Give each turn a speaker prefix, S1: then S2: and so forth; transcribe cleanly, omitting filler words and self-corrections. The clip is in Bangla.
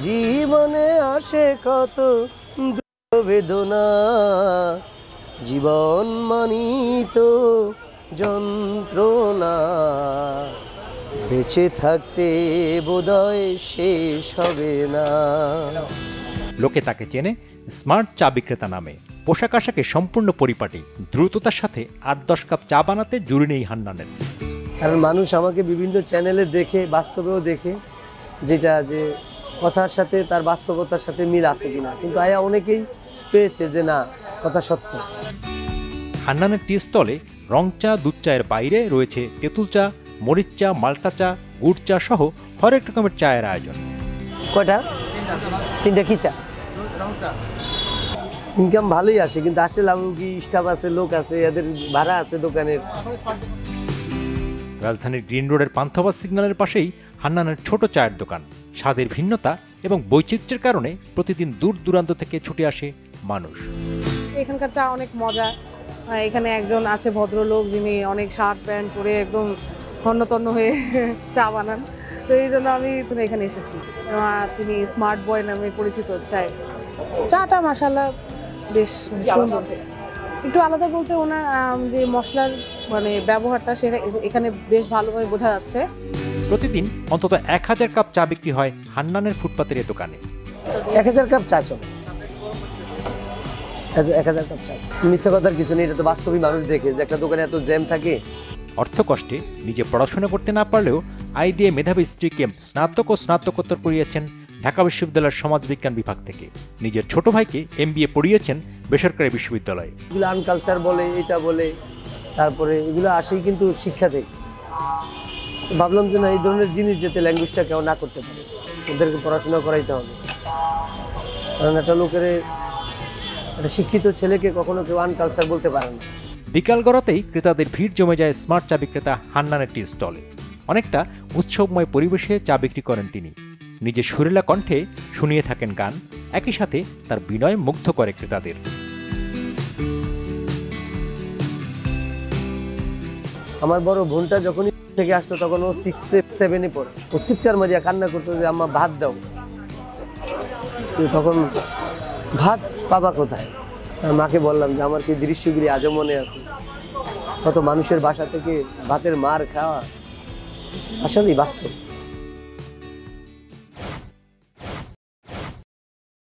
S1: জীবনে আসে কত দুঃখ বেদনা, জীবন মানিত যন্ত্রণা, বেঁচে থাকতে বোধহয় শেষ হবে না।
S2: লোকে তাকে চেনে স্মার্ট চা বিক্রেতা নামে। পোশাক আশাকে সম্পূর্ণ পরিপাটি, দ্রুততার সাথে 8-10 কাপ চা বানাতে জুড়ি নেই হান্নানের।
S1: কারণ মানুষ আমাকে বিভিন্ন চ্যানেলে দেখে, বাস্তবেও দেখে, যেটা যে কথার সাথে তার বাস্তবতার সাথে মিল আছে কিনা, কিন্তু আয়া অনেকেই পেয়েছে যে না, কথা সত্য।
S2: হান্নানের টি স্টলে রং চা, দুধ চায়ের বাইরে রয়েছে তেঁতুল চা, মরিচ চা, মাল্টা চা, গুড় চা সহ হরেক রকমের চায়ের আয়োজন।
S1: কয়টা? 3টা কি চা? ইনকাম ভালোই আসে, কিন্তু আসলে কি স্টাফ আছে, লোক আছে, এদের ভাড়া আছে দোকানের।
S2: রাজধানীর গ্রিন রোডের পান্থপথ সিগন্যালের পাশেই হান্নানের ছোট চায়ের দোকান। স্বাদের ভিন্নতা এবং বৈচিত্র্যের কারণে প্রতিদিন দূর দূরান্ত থেকে ছুটে আসে মানুষ।
S3: এখানকার চা অনেক মজা। এখানে একজন আছে ভদ্রলোক, যিনি অনেক শার্ট প্যান্ট পরে একদম হন্যতন্য হয়ে চা বানান। তো এই জন্য আমি এখানে এসেছি। তিনি স্মার্ট বয় নামে পরিচিত। চাটা মাশাআল্লাহ বেশ সুন্দর। একটু আলাদা বলতে ওনার যে মশলার ব্যবহারটা সেটা এখানে বেশ ভালোভাবে বোঝা যাচ্ছে।
S2: প্রতিদিন অন্তত 1000 কাপ চা বিক্রি হয় হান্নানের ফুটপাতের এই দোকানে।
S1: 1000 কাপ চা চলে। 1000 কাপ চা, মিথ্যা কথার কিছু নেই। এটা তো বাস্তবিক মানুষ দেখে যে একটা দোকানে এত জ্যাম থাকে।
S2: অর্থ কষ্টে নিজে পড়াশোনা করতে না পারলেও আয় দিয়ে মেধাবী স্ত্রীকে স্নাতক ও স্নাতকোত্তর করিয়েছেন ঢাকা বিশ্ববিদ্যালয়ের সমাজবিজ্ঞান বিভাগ থেকে। নিজের ছোট ভাইকে MBA পড়িয়েছেন বেসরকারি বিশ্ববিদ্যালয়ে।
S1: এগুলো আনকালচার বলে, এটা বলে, তারপরে এগুলো আসেই কিন্তু শিক্ষা থেকে। ভাবলাম যে না, এই ধরনের জিনিস যাতে ল্যাঙ্গুয়েজটা কেউ না করতে পারে, ওদেরকে পড়াশোনা করাইতে হবে। কারণ একটা লোকের, একটা শিক্ষিত ছেলেকে কখনো কেউ আনকালচার বলতে পারে না।
S2: বিকাল গড়াতেই ক্রেতাদের ভিড় জমে যায় স্মার্ট চা বিক্রেতা হান্নানের টি স্টলে। অনেকটা উৎসবময় পরিবেশে চা বিক্রি করেন তিনি। নিজের সুরেলা কণ্ঠে শুনিয়ে থাকেন গান, একই সাথে তার বিনয় মুগ্ধ করে ক্রেতাদের।
S1: আমার বড় বোনটা যখনই থেকে আসতো তখন ও 6-7-এ পড়ে। ও চিৎকার মারিয়া কান্না করতো যে আম্মা ভাত দাও। তখন ভাত পাবা কোথায়? মাকে বললাম যে আমার সেই দৃশ্যগুলি আজও মনে আছে। কত মানুষের বাসা থেকে ভাতের মার খাওয়া আসলেই বাস্তব।